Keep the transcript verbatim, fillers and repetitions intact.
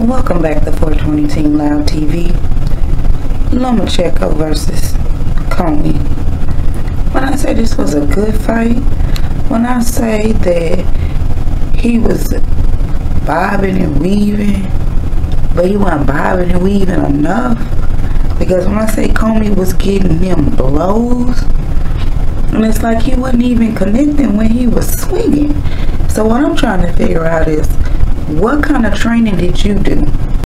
Welcome back to four twenty Team Live T V. Lomachenko versus Commey. When I say this was a good fight, when I say that he was bobbing and weaving, but he wasn't bobbing and weaving enough, because when I say Commey was getting them blows, and it's like he wasn't even connecting when he was swinging. So what I'm trying to figure out is, what kind of training did you do?